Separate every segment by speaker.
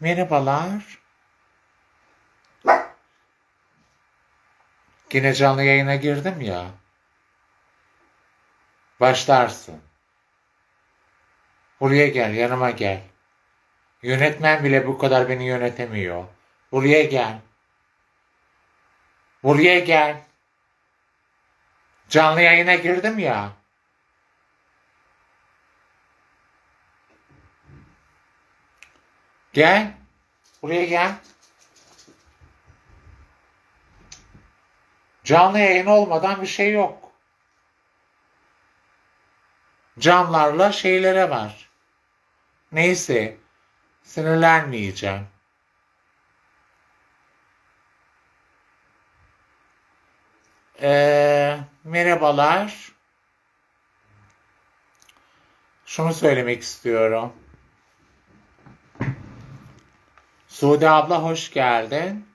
Speaker 1: Merhabalar. Yine canlı yayına girdim ya. Başlarsın. Buraya gel, yanıma gel. Yönetmen bile bu kadar beni yönetemiyor. Buraya gel. Buraya gel. Canlı yayına girdim ya. Gel. Buraya gel. Canlı yayın olmadan bir şey yok. Camlarla şeylere var. Neyse. Sinirlenmeyeceğim. Merhabalar. Şunu söylemek istiyorum. Sude abla hoş geldin.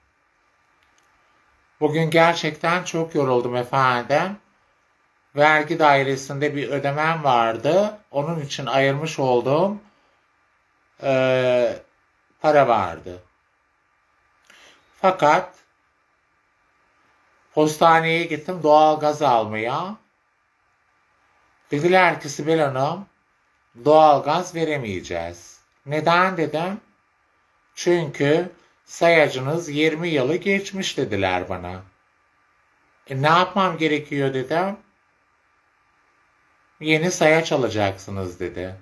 Speaker 1: Bugün gerçekten çok yoruldum efendim. Vergi dairesinde bir ödemem vardı. Onun için ayırmış olduğum para vardı. Fakat postaneye gittim doğalgaz almaya. Dediler ki Sibel Hanım doğalgaz veremeyeceğiz. Neden dedim. Çünkü sayacınız 20 yılı geçmiş dediler bana. Ne yapmam gerekiyor dedim. Yeni sayaç alacaksınız dedi.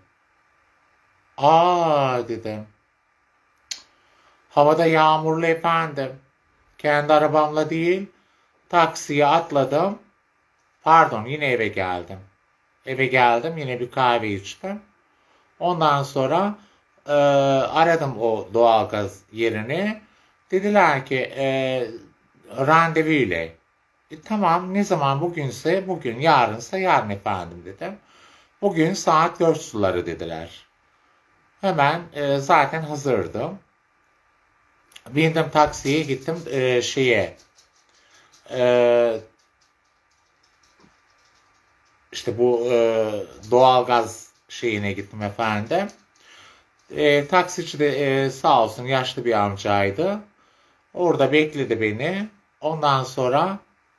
Speaker 1: Aa dedim. Havada yağmurlu efendim. Kendi arabamla değil, taksiye atladım. Pardon yine eve geldim. Eve geldim yine bir kahve içtim. Ondan sonra aradım o doğalgaz yerini. Dediler ki randevu ile. Tamam ne zaman bugünse bugün, yarınsa yarın efendim dedim. Bugün saat 4 suları dediler. Hemen zaten hazırdım. Bindim taksiye gittim işte bu doğalgaz şeyine gittim efendim. Taksici de sağ olsun yaşlı bir amcaydı. Orada bekledi beni. Ondan sonra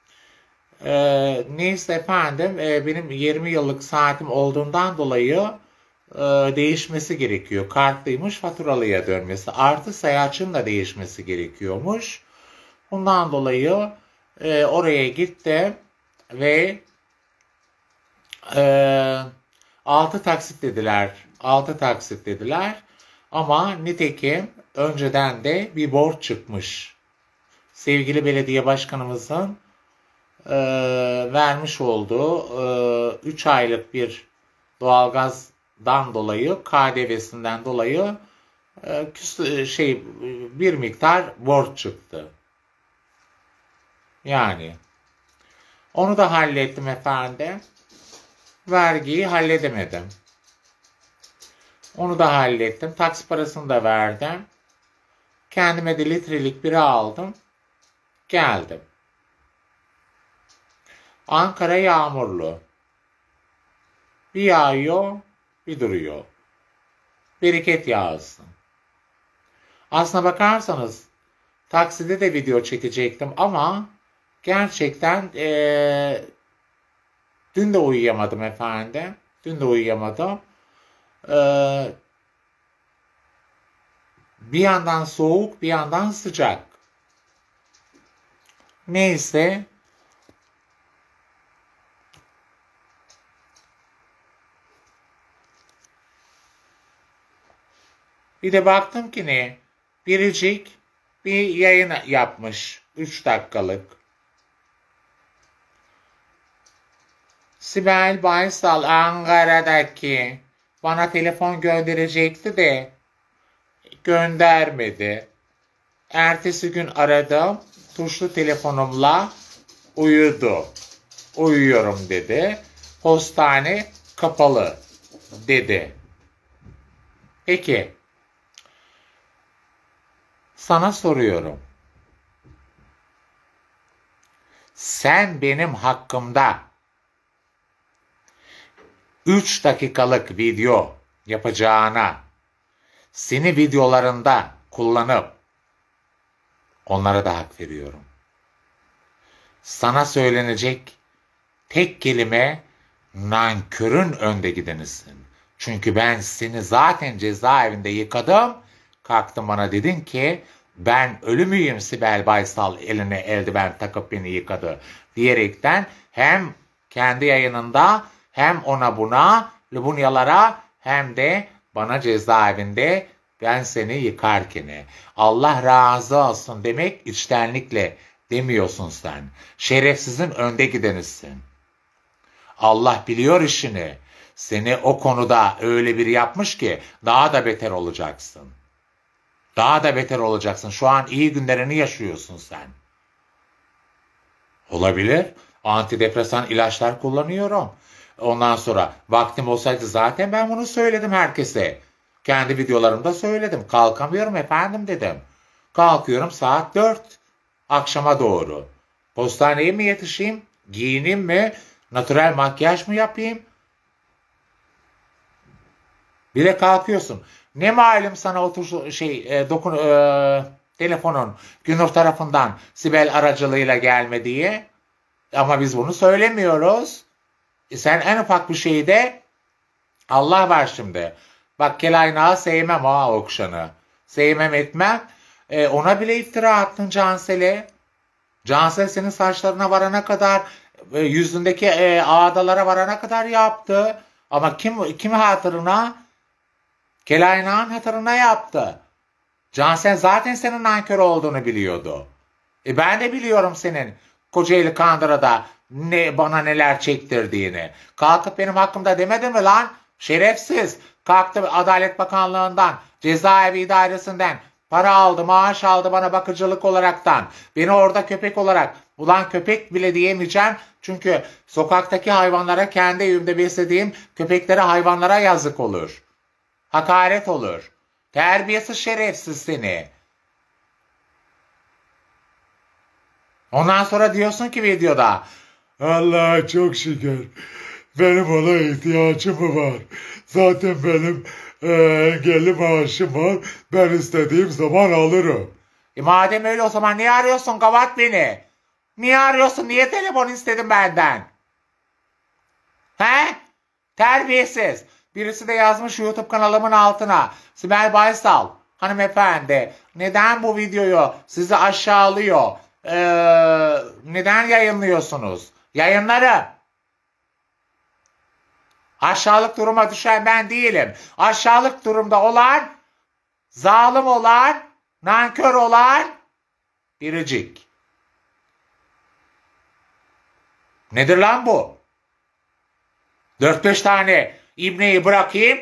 Speaker 1: neyse efendim benim 20 yıllık saatim olduğundan dolayı değişmesi gerekiyor. Kartlıymış faturalıya dönmesi. Artı sayaçın da değişmesi gerekiyormuş. Bundan dolayı oraya gittim ve 6 taksit dediler. 6 taksit dediler. Ama nitekim önceden de bir borç çıkmış. Sevgili belediye başkanımızın vermiş olduğu 3 aylık bir doğalgazdan dolayı, KDV'sinden dolayı bir miktar borç çıktı. Yani onu da hallettim efendim. Vergiyi halledemedim. Onu da hallettim. Taksi parasını da verdim. Kendime de litrelik bira aldım. Geldim. Ankara yağmurlu. Bir yağıyor, bir duruyor. Bereket yağsın. Aslına bakarsanız takside de video çekecektim ama gerçekten dün de uyuyamadım efendim. Dün de uyuyamadım. Bir yandan soğuk, bir yandan sıcak. Neyse. Bir de baktım ki ne? Biricik bir yayın yapmış. 3 dakikalık. Sibel Baysal Ankara'daki bana telefon gönderecekti de göndermedi. Ertesi gün aradım. Tuşlu telefonumla uyudu. Uyuyorum dedi. Postane kapalı dedi. Peki. Sana soruyorum. Sen benim hakkımda 3 dakikalık video yapacağına seni videolarında kullanıp onlara da hak veriyorum. Sana söylenecek tek kelime nankörün önde gidenisin. Çünkü ben seni zaten cezaevinde yıkadım. Kalktın bana dedin ki ben ölü müyüm Sibel Baysal eline eldiven takıp beni yıkadı diyerekten hem kendi yayınında hem ona buna Lubunyalara hem de bana cezaevinde ben seni yıkarken Allah razı olsun demek içtenlikle demiyorsun sen. Şerefsizin önde gidenisin. Allah biliyor işini. Seni o konuda öyle biri yapmış ki daha da beter olacaksın. Daha da beter olacaksın. Şu an iyi günlerini yaşıyorsun sen. Olabilir. Antidepresan ilaçlar kullanıyorum. Ondan sonra vaktim olsaydı zaten ben bunu söyledim herkese. Kendi videolarımda söyledim. Kalkamıyorum efendim dedim. Kalkıyorum saat 4. Akşama doğru. Postaneye mi yetişeyim? Giyineyim mi? Natürel makyaj mı yapayım? Bir de kalkıyorsun. Ne malum sana otur telefonun Günür tarafından Sibel aracılığıyla gelmediği. Ama biz bunu söylemiyoruz. Sen en ufak bir şeyde Allah var şimdi. Bak kelaynağı sevmem ha okşanı. Sevmem etmem. Ona bile iftira attın Cansel'e. Cansel senin saçlarına varana kadar yüzündeki ağdalara varana kadar yaptı. Ama kim hatırına? Kelaynağın hatırına yaptı. Cansel zaten senin nankör olduğunu biliyordu. Ben de biliyorum senin Kocaeli Kandıra'da bana neler çektirdiğini. Kalkıp benim hakkımda demedi mi lan? Şerefsiz. Kalktı Adalet Bakanlığı'ndan, cezaevi idaresinden para aldı, maaş aldı bana bakıcılık olaraktan. Beni orada köpek olarak, ulan köpek bile diyemeyeceğim. Çünkü sokaktaki hayvanlara, kendi evimde beslediğim köpeklere, hayvanlara yazık olur. Hakaret olur. Terbiyesiz şerefsiz seni. Ondan sonra diyorsun ki videoda
Speaker 2: Allah'a çok şükür. Benim ona ihtiyacım mı var? Zaten benim engelli maaşım var. Ben istediğim zaman alırım.
Speaker 1: Madem öyle o zaman niye arıyorsun? Kapat beni. Niye arıyorsun? Niye telefon istedin benden? He? Terbiyesiz. Birisi de yazmış YouTube kanalımın altına. Sibel Baysal hanımefendi neden bu videoyu sizi aşağılıyor? Neden yayınlıyorsunuz? Yayınları. Aşağılık duruma düşen ben değilim. Aşağılık durumda olan, zalim olan, nankör olan biricik. Nedir lan bu? 4-5 tane ibneyi bırakayım.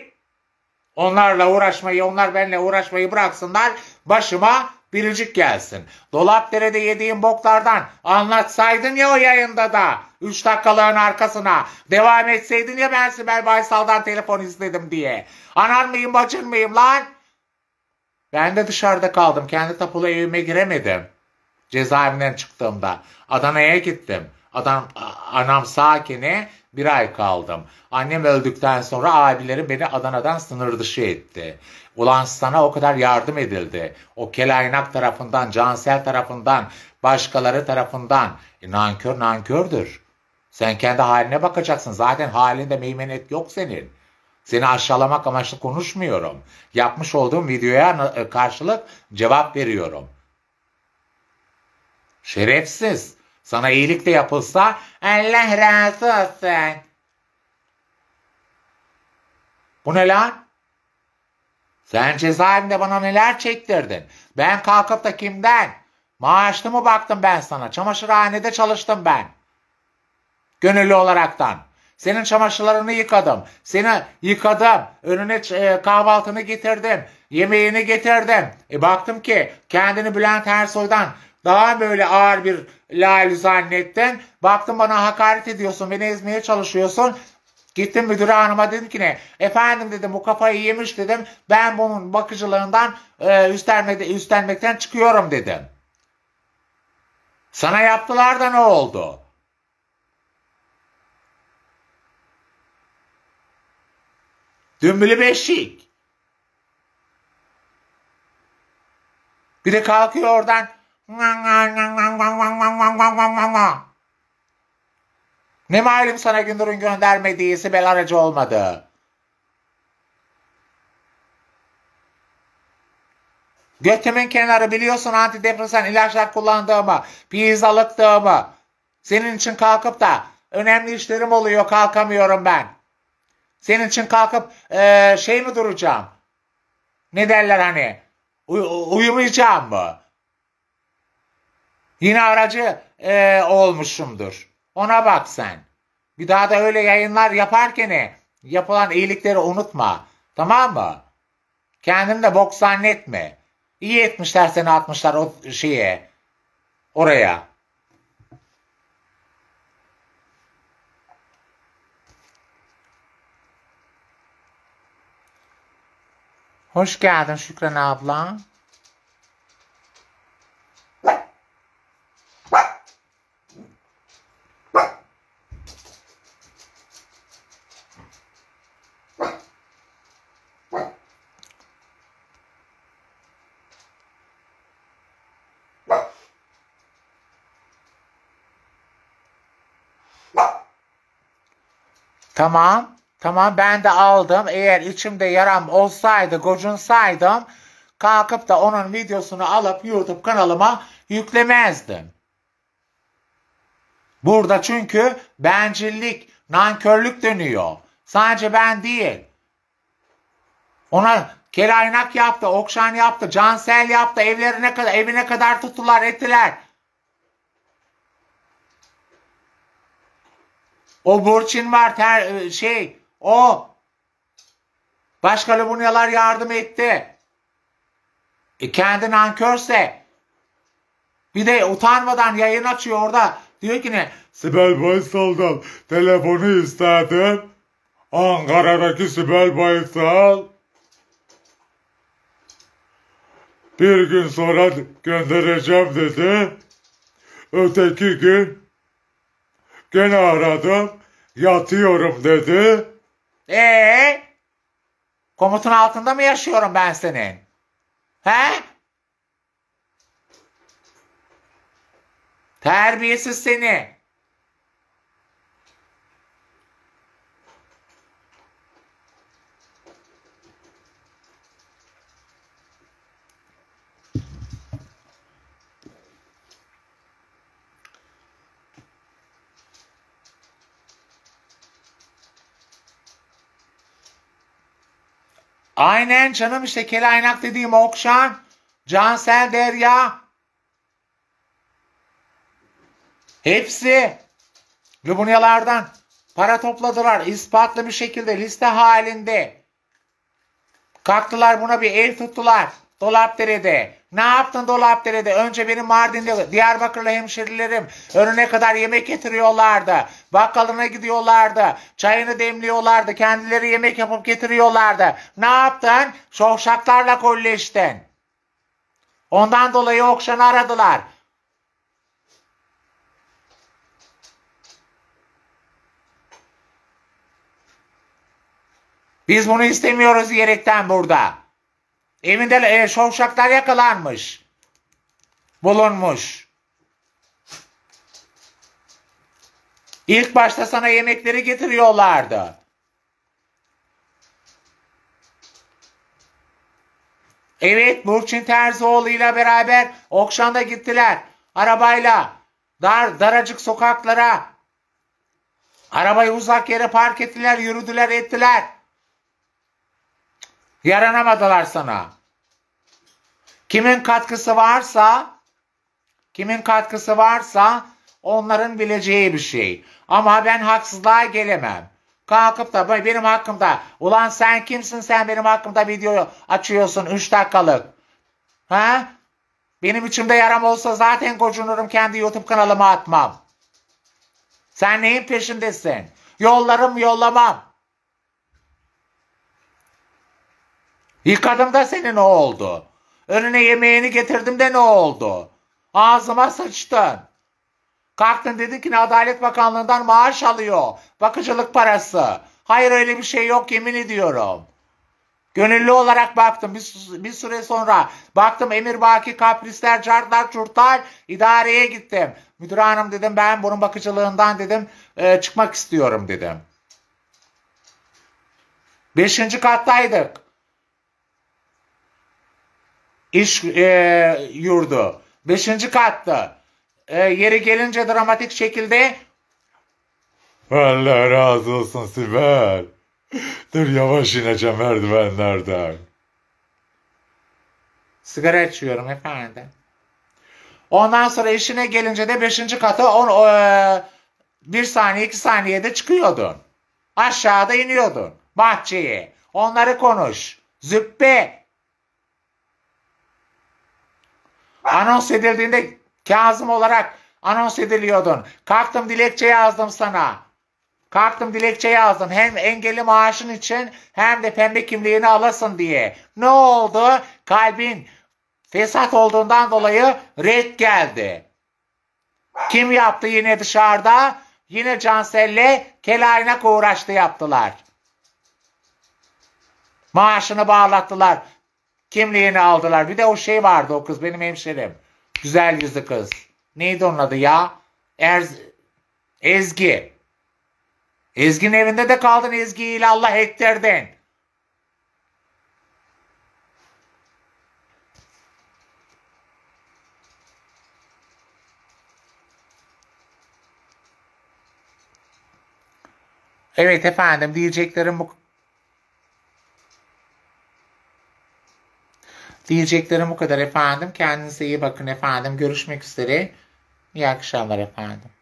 Speaker 1: Onlar benimle uğraşmayı bıraksınlar. Başıma biricik gelsin. Dolapdere'de yediğim boklardan anlatsaydın ya o yayında da. 3 dakikalığın arkasına. Devam etseydin ya ben Sibel Baysal'dan telefon istedim diye. Anan mıyım bacın mıyım lan? Ben de dışarıda kaldım. Kendi tapulu evime giremedim. Cezaevinden çıktığımda. Adana'ya gittim. Anam sakine 1 ay kaldım. Annem öldükten sonra abilerim beni Adana'dan sınır dışı etti. Ulan sana o kadar yardım edildi. O kelaynak tarafından, Cansel tarafından, başkaları tarafından. Nankör nankördür. Sen kendi haline bakacaksın. Zaten halinde meymenet yok senin. Seni aşağılamak amaçlı konuşmuyorum. Yapmış olduğum videoya karşılık cevap veriyorum. Şerefsiz. Sana iyilik de yapılsa Allah razı olsun. Bu ne lan? Sen cezaevinde bana neler çektirdin? Ben kalkıp da kimden? Maaşlı mı baktım ben sana? Çamaşırhanede çalıştım ben. Gönüllü olaraktan. Senin çamaşırlarını yıkadım. Seni yıkadım. Önüne kahvaltını getirdim. Yemeğini getirdim. Baktım ki kendini Bülent Ersoy'dan daha böyle ağır bir lali zannettin. Baktım bana hakaret ediyorsun. Beni ezmeye çalışıyorsun. Gittim müdüre hanıma dedim ki ne? Efendim dedim bu kafayı yemiş dedim. Ben bunun bakıcılığından üstlenmekten çıkıyorum dedim. Sana yaptılar da ne oldu? Dümbülü beşik. Bir de kalkıyor oradan. Ne malum sana Gündür'ün göndermediği Sibel aracı olmadı. Götümün kenarı, biliyorsun antidepresan ilaçlar kullandığımı, pizzalıktığımı. Senin için kalkıp da önemli işlerim oluyor, kalkamıyorum ben. Senin için kalkıp şey mi duracağım? Ne derler hani? Uyumayacağım mı? Yine aracı olmuşumdur. Ona bak sen. Bir daha da öyle yayınlar yaparken yapılan iyilikleri unutma. Tamam mı? Kendini de bok zannetme. İyi etmişler seni, atmışlar o şeye. Oraya. Hoş geldin Şükran abla. Tamam. Tamam, ben de aldım. Eğer içimde yaram olsaydı, gocunsaydım, kalkıp da onun videosunu alıp YouTube kanalıma yüklemezdim. Burada çünkü bencillik, nankörlük dönüyor. Sadece ben değil. Ona kelaynak yaptı, Okşan yaptı, Cansel yaptı, evine kadar tuttular, ettiler. O Burçin var, o. Başka Lubunyalar yardım etti. Kendi nankörse bir de utanmadan yayın açıyor orada. Diyor ki ne?
Speaker 2: Sibel Baysal'dan telefonu istedim. Ankara'daki Sibel Baysal. Bir gün sonra göndereceğim dedi. Öteki gün gene aradım. Yatıyorum dedi.
Speaker 1: Komutun altında mı yaşıyorum ben senin? He? Terbiyesiz seni. Aynen canım, işte kelaynak dediğim Okşan, Cansel, Derya. Hepsi Lubunyalardan para topladılar. İspatlı bir şekilde, liste halinde. Kalktılar buna bir el tuttular. Dolapdere'de. Ne yaptın Dolapdere'de? Önce benim Mardin'de Diyarbakırlı hemşerilerim önüne kadar yemek getiriyorlardı. Bakkalına gidiyorlardı. Çayını demliyorlardı. Kendileri yemek yapıp getiriyorlardı. Ne yaptın? Şovşaklarla kolleştin. Ondan dolayı Okşan'ı aradılar. Biz bunu istemiyoruz diyerekten burada. Evinde şovşaklar yakalanmış. Bulunmuş. İlk başta sana yemekleri getiriyorlardı. Evet, Burçin Terzioğlu ile beraber Okşan'da gittiler. Arabayla. Daracık sokaklara. Arabayı uzak yere park ettiler, yürüdüler, ettiler. Yaranamadılar sana. Kimin katkısı varsa onların bileceği bir şey. Ama ben haksızlığa gelemem. Kalkıp da benim hakkımda, ulan sen kimsin, sen benim hakkımda video açıyorsun 3 dakikalık. Ha? Benim içimde yaram olsa zaten gocunurum, kendi YouTube kanalıma atmam. Sen neyin peşindesin? Yollarım yollamam. Yıkadım da senin ne oldu? Önüne yemeğini getirdim de ne oldu? Ağzıma sıçtın. Kalktın dedin ki Adalet Bakanlığı'ndan maaş alıyor. Bakıcılık parası. Hayır, öyle bir şey yok, yemin ediyorum. Gönüllü olarak baktım. Bir süre sonra baktım emirbaki kaprisler, cartlar, çurtlar, idareye gittim. Müdür hanım dedim, ben bunun bakıcılığından dedim çıkmak istiyorum dedim. 5. kattaydık. İş yurdu. 5. kattı. Yeri gelince dramatik şekilde
Speaker 2: Allah razı olsun Sibel. Dur yavaş ineceğim merdivenlerden.
Speaker 1: sigara içiyorum efendim. Ondan sonra işine gelince de 5. katı 1 saniye 2 saniyede çıkıyordun. Aşağıda iniyordun. Bahçeye. Onları konuş. Züppe. Anons edildiğinde Kazım olarak anons ediliyordun. Kalktım dilekçe yazdım sana. Kalktım dilekçe yazdım. Hem engelli maaşın için hem de pembe kimliğini alasın diye. Ne oldu? Kalbin fesat olduğundan dolayı red geldi. Kim yaptı yine dışarıda? Yine Cansel'le kelaynak uğraştı yaptılar. Maaşını bağlattılar. Kimliğini aldılar. Bir de o şey vardı, o kız benim hemşerim. Güzel yüzlü kız. Neydi onun adı ya? Ezgi. Ezgi'nin evinde de kaldın, Ezgi ile Allah ettirdin. Evet efendim, diyeceklerim bu kadar efendim. Kendinize iyi bakın efendim. Görüşmek üzere. İyi akşamlar efendim.